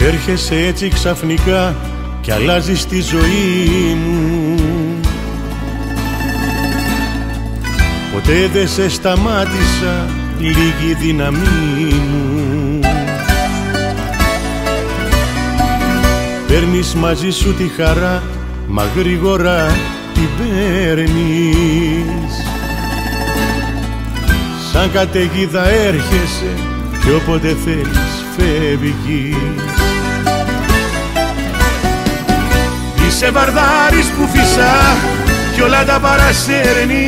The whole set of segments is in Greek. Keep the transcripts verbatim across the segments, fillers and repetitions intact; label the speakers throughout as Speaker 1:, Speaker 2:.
Speaker 1: Έρχεσαι έτσι ξαφνικά κι αλλάζεις τη ζωή μου. Ποτέ δεν σε σταμάτησα, λίγη δύναμή μου. Παίρνεις μαζί σου τη χαρά, μα γρήγορα την παίρνεις. Σαν καταιγίδα έρχεσαι κι όποτε θέλεις φεύγεις. Είσαι βαρδάρης που φυσά κι όλα τα παρασέρνει,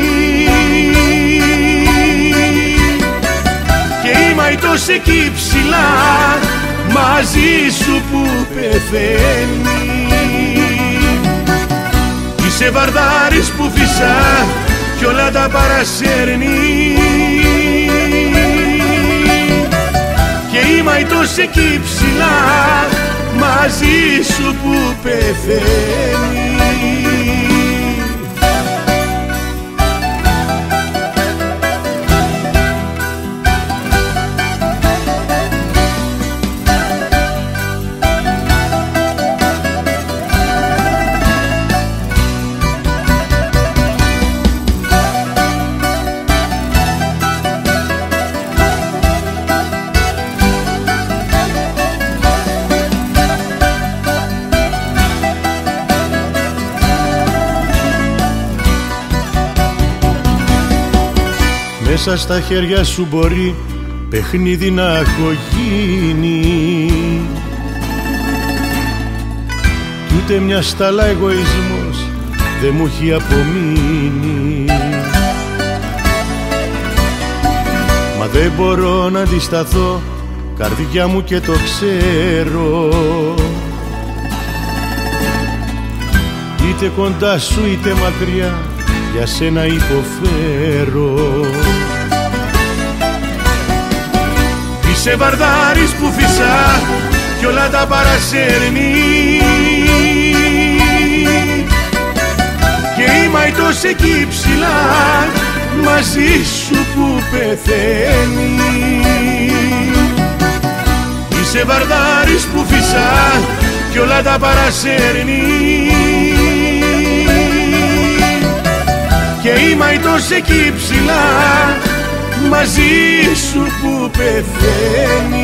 Speaker 1: και είμαι αητός εκεί ψηλά μαζί σου που πεθαίνει. Είσαι βαρδάρης που φυσά κι όλα τα παρασέρνει, και είμαι αητός εκεί ψηλά μαζί σου που πεθαίνει. Μέσα στα χέρια σου μπορεί παιχνίδι να έχω γίνει, κι ούτε μια στάλα εγωισμός δεν μου έχει απομείνει. Μα δεν μπορώ να αντισταθώ, καρδιά μου, και το ξέρω. Είτε κοντά σου είτε μακριά, για σένα υποφέρω. Είσαι βαρδάρης που φυσά κι όλα τα παρασέρνει, και είμαι αητός εκεί ψηλά μαζί σου που πεθαίνει. Είσαι βαρδάρης που φυσά κι όλα τα παρασέρνει, και είμαι αητός εκεί ψηλά μαζί σου που πεθαίνει.